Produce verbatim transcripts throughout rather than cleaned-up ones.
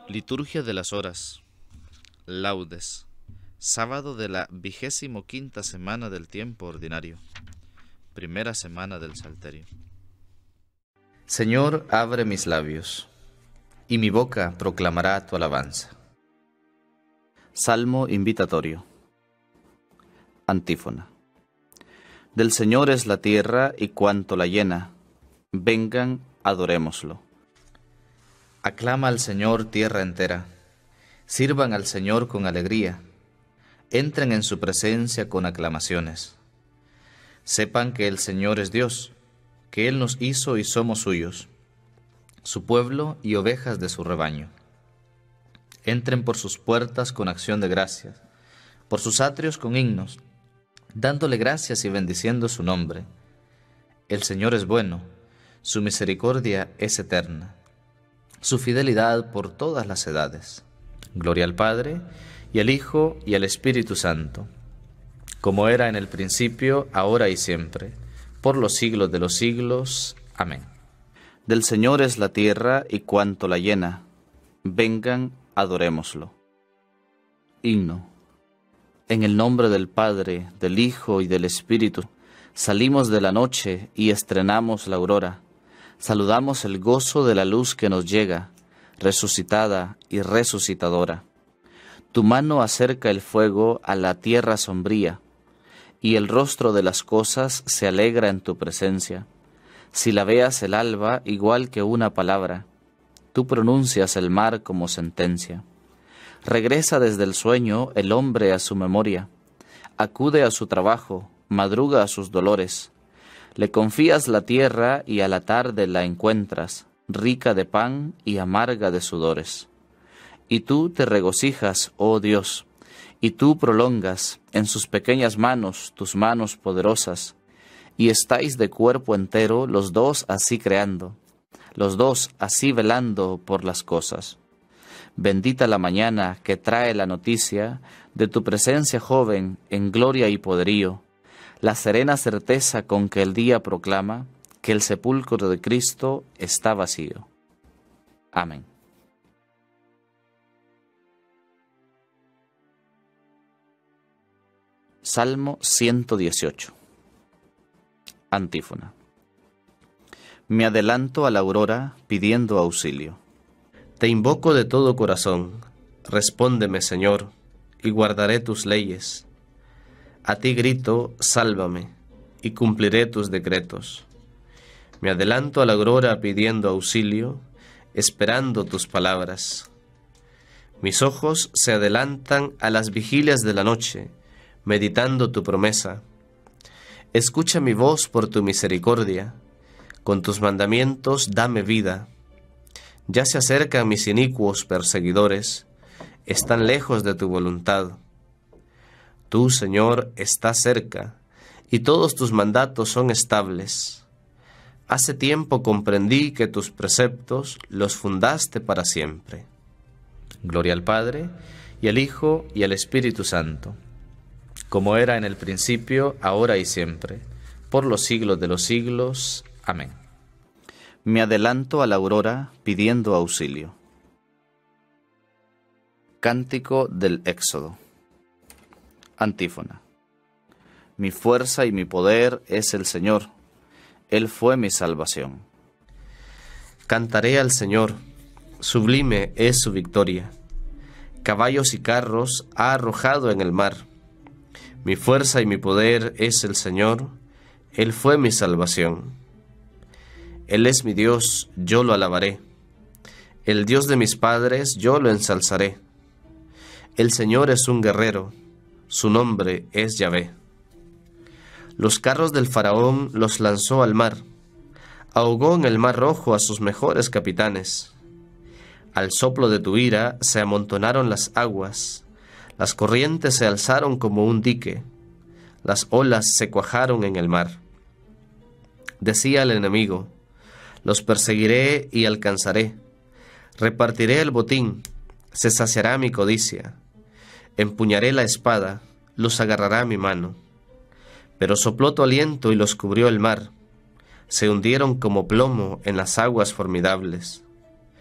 Liturgia de las Horas. Laudes. Sábado de la vigésimo quinta semana del tiempo ordinario. Primera semana del Salterio. Señor, abre mis labios, y mi boca proclamará tu alabanza. Salmo invitatorio. Antífona. Del Señor es la tierra y cuanto la llena. Vengan, adorémoslo. Aclama al Señor tierra entera. Sirvan al Señor con alegría. Entren en su presencia con aclamaciones. Sepan que el Señor es Dios, que Él nos hizo y somos suyos, su pueblo y ovejas de su rebaño. Entren por sus puertas con acción de gracias, por sus atrios con himnos, dándole gracias y bendiciendo su nombre. El Señor es bueno, su misericordia es eterna, su fidelidad por todas las edades. Gloria al Padre, y al Hijo, y al Espíritu Santo, como era en el principio, ahora y siempre, por los siglos de los siglos. Amén. Del Señor es la tierra y cuanto la llena. Vengan, adorémoslo. Himno. En el nombre del Padre, del Hijo y del Espíritu, salimos de la noche y estrenamos la aurora. Saludamos el gozo de la luz que nos llega, resucitada y resucitadora. Tu mano acerca el fuego a la tierra sombría, y el rostro de las cosas se alegra en tu presencia. Si la veas el alba igual que una palabra, tú pronuncias el mar como sentencia. Regresa desde el sueño el hombre a su memoria, acude a su trabajo, madruga a sus dolores. Le confías la tierra y a la tarde la encuentras, rica de pan y amarga de sudores. Y tú te regocijas, oh Dios, y tú prolongas en sus pequeñas manos tus manos poderosas, y estáis de cuerpo entero los dos así creando, los dos así velando por las cosas. Bendita la mañana que trae la noticia de tu presencia joven en gloria y poderío, la serena certeza con que el día proclama que el sepulcro de Cristo está vacío. Amén. Salmo ciento dieciocho. Antífona. Me adelanto a la aurora pidiendo auxilio. Te invoco de todo corazón, respóndeme, Señor, y guardaré tus leyes. A ti grito, sálvame, y cumpliré tus decretos. Me adelanto a la aurora pidiendo auxilio, esperando tus palabras. Mis ojos se adelantan a las vigilias de la noche, meditando tu promesa. Escucha mi voz por tu misericordia, con tus mandamientos dame vida. Ya se acercan mis inicuos perseguidores, están lejos de tu voluntad. Tú, Señor, estás cerca, y todos tus mandatos son estables. Hace tiempo comprendí que tus preceptos los fundaste para siempre. Gloria al Padre, y al Hijo, y al Espíritu Santo, como era en el principio, ahora y siempre, por los siglos de los siglos. Amén. Me adelanto a la aurora pidiendo auxilio. Cántico del Éxodo. Antífona. Mi fuerza y mi poder es el Señor. Él fue mi salvación. Cantaré al Señor, sublime es su victoria. Caballos y carros ha arrojado en el mar. Mi fuerza y mi poder es el Señor, Él fue mi salvación. Él es mi Dios, yo lo alabaré. El Dios de mis padres, yo lo ensalzaré. El Señor es un guerrero, su nombre es Yahvé. Los carros del faraón los lanzó al mar, ahogó en el mar rojo a sus mejores capitanes. Al soplo de tu ira se amontonaron las aguas, las corrientes se alzaron como un dique, las olas se cuajaron en el mar. Decía el enemigo, los perseguiré y alcanzaré, repartiré el botín, se saciará mi codicia, empuñaré la espada, los agarrará mi mano. Pero sopló tu aliento y los cubrió el mar, se hundieron como plomo en las aguas formidables.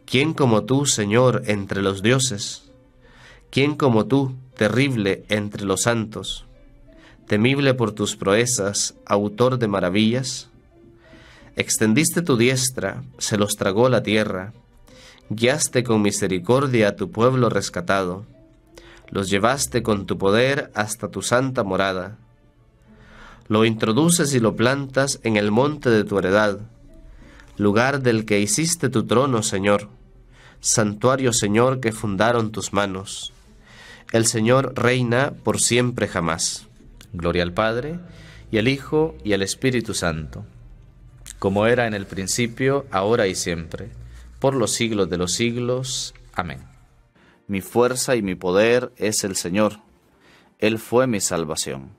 ¿Quién como tú, Señor, entre los dioses? ¿Quién como tú, terrible entre los santos? Temible por tus proezas, autor de maravillas. Extendiste tu diestra, se los tragó la tierra. Guiaste con misericordia a tu pueblo rescatado. Los llevaste con tu poder hasta tu santa morada. Lo introduces y lo plantas en el monte de tu heredad, lugar del que hiciste tu trono, Señor, santuario, Señor, que fundaron tus manos. El Señor reina por siempre jamás. Gloria al Padre, y al Hijo, y al Espíritu Santo, como era en el principio, ahora y siempre, por los siglos de los siglos. Amén. Mi fuerza y mi poder es el Señor. Él fue mi salvación.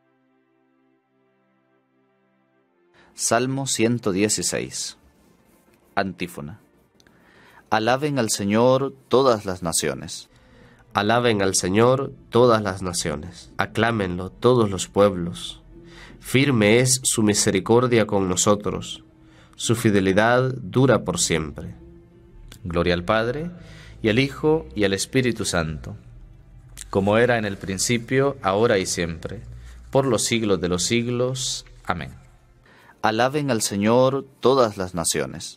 Salmo ciento dieciséis. Antífona. Alaben al Señor todas las naciones. Alaben al Señor todas las naciones. Aclámenlo todos los pueblos. Firme es su misericordia con nosotros. Su fidelidad dura por siempre. Gloria al Padre, y al Hijo, y al Espíritu Santo, como era en el principio, ahora y siempre, por los siglos de los siglos. Amén. Alaben al Señor todas las naciones.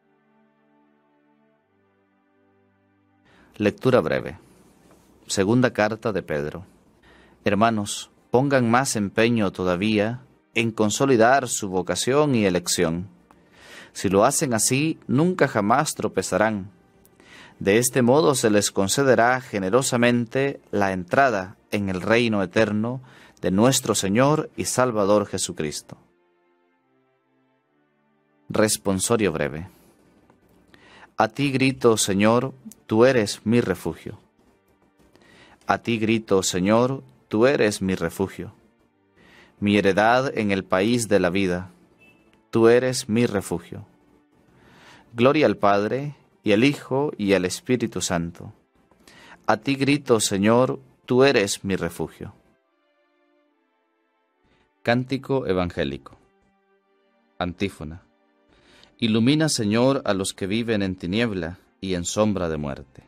Lectura breve. Segunda carta de Pedro. Hermanos, pongan más empeño todavía en consolidar su vocación y elección. Si lo hacen así, nunca jamás tropezarán. De este modo se les concederá generosamente la entrada en el reino eterno de nuestro Señor y Salvador Jesucristo. Responsorio breve. A ti grito, Señor, tú eres mi refugio. A ti grito, Señor, tú eres mi refugio. Mi heredad en el país de la vida, tú eres mi refugio. Gloria al Padre, y al Hijo, y al Espíritu Santo. A ti grito, Señor, tú eres mi refugio. Cántico evangélico. Antífona. Ilumina, Señor, a los que viven en tiniebla y en sombra de muerte.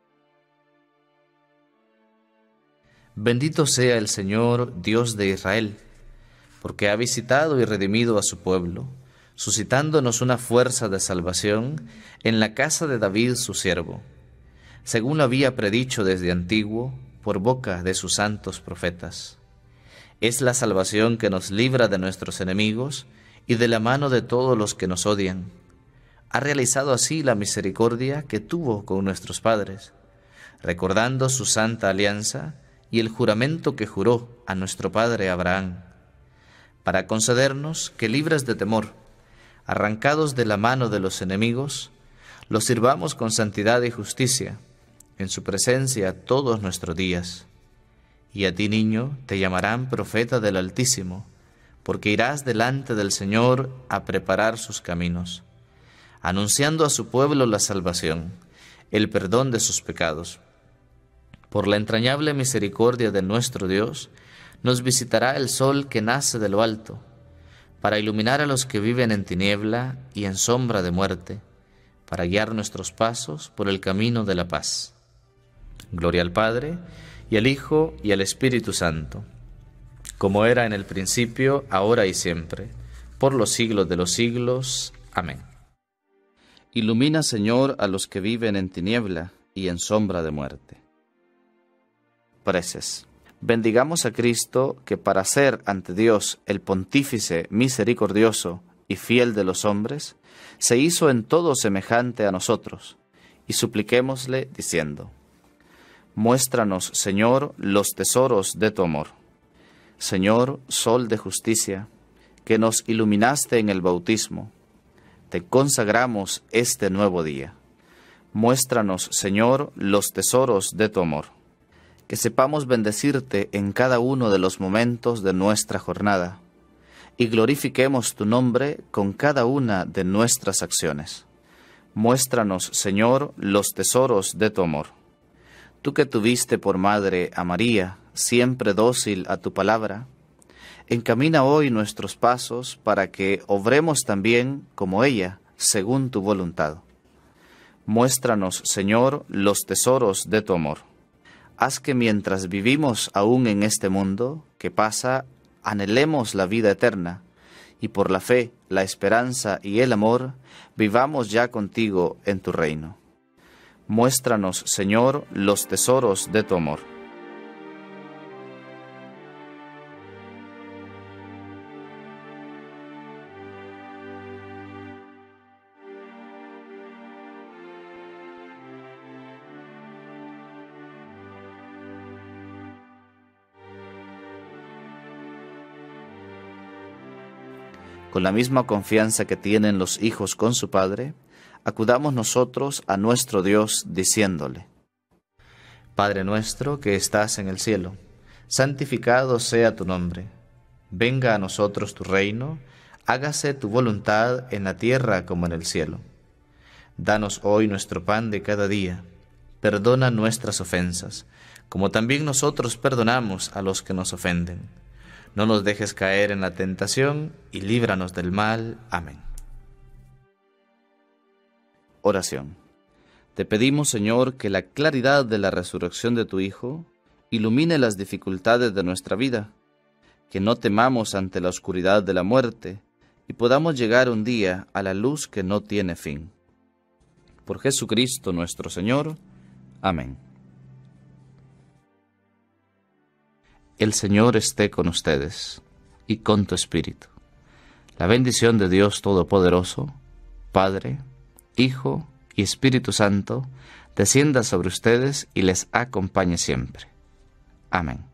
Bendito sea el Señor, Dios de Israel, porque ha visitado y redimido a su pueblo, suscitándonos una fuerza de salvación en la casa de David su siervo, según lo había predicho desde antiguo por boca de sus santos profetas. Es la salvación que nos libra de nuestros enemigos y de la mano de todos los que nos odian. Ha realizado así la misericordia que tuvo con nuestros padres, recordando su santa alianza y el juramento que juró a nuestro padre Abraham, para concedernos que, libres de temor, arrancados de la mano de los enemigos, los sirvamos con santidad y justicia, en su presencia todos nuestros días. Y a ti, niño, te llamarán profeta del Altísimo, porque irás delante del Señor a preparar sus caminos, anunciando a su pueblo la salvación, el perdón de sus pecados. Por la entrañable misericordia de nuestro Dios, nos visitará el sol que nace de lo alto, para iluminar a los que viven en tiniebla y en sombra de muerte, para guiar nuestros pasos por el camino de la paz. Gloria al Padre, y al Hijo, y al Espíritu Santo, como era en el principio, ahora y siempre, por los siglos de los siglos. Amén. Ilumina, Señor, a los que viven en tiniebla y en sombra de muerte. Preces. Bendigamos a Cristo, que para ser ante Dios el Pontífice misericordioso y fiel de los hombres, se hizo en todo semejante a nosotros, y supliquémosle diciendo: Muéstranos, Señor, los tesoros de tu amor. Señor, sol de justicia, que nos iluminaste en el bautismo, te consagramos este nuevo día. Muéstranos, Señor, los tesoros de tu amor. Que sepamos bendecirte en cada uno de los momentos de nuestra jornada, y glorifiquemos tu nombre con cada una de nuestras acciones. Muéstranos, Señor, los tesoros de tu amor. Tú que tuviste por madre a María, siempre dócil a tu palabra, encamina hoy nuestros pasos para que obremos también como ella, según tu voluntad. Muéstranos, Señor, los tesoros de tu amor. Haz que mientras vivimos aún en este mundo que pasa, anhelemos la vida eterna, y por la fe, la esperanza y el amor, vivamos ya contigo en tu reino. Muéstranos, Señor, los tesoros de tu amor. Con la misma confianza que tienen los hijos con su Padre, acudamos nosotros a nuestro Dios diciéndole: Padre nuestro que estás en el cielo, santificado sea tu nombre. Venga a nosotros tu reino, hágase tu voluntad en la tierra como en el cielo. Danos hoy nuestro pan de cada día. Perdona nuestras ofensas, como también nosotros perdonamos a los que nos ofenden. No nos dejes caer en la tentación y líbranos del mal. Amén. Oración. Te pedimos, Señor, que la claridad de la resurrección de tu Hijo ilumine las dificultades de nuestra vida, que no temamos ante la oscuridad de la muerte y podamos llegar un día a la luz que no tiene fin. Por Jesucristo nuestro Señor. Amén. El Señor esté con ustedes y con tu espíritu. La bendición de Dios Todopoderoso, Padre, Hijo y Espíritu Santo, descienda sobre ustedes y les acompañe siempre. Amén.